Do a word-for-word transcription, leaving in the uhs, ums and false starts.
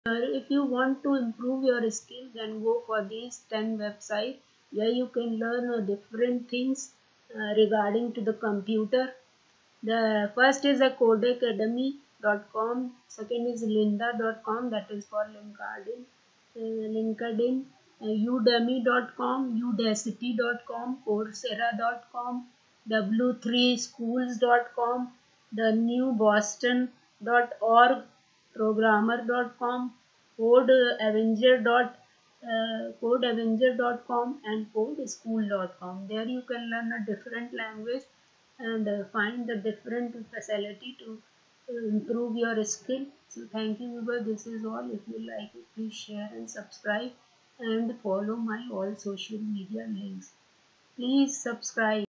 If you want to improve your skill, then go for these ten websites where you can learn uh, different things uh, regarding to the computer. The first is a codecademy dot com, second is lynda dot com, that is for LinkedIn, uh, LinkedIn, uh, udemy dot com, udacity dot com, coursera dot com, w three schools dot com, the new boston dot org, programmer dot com, codeavenger dot uh, codeavenger dot com, and codeschool dot com. There you can learn a different language and uh, find the different facility to uh, improve your skill. So thank you viewers. This is all. If you like it, please share and subscribe and follow my all social media links. Please subscribe.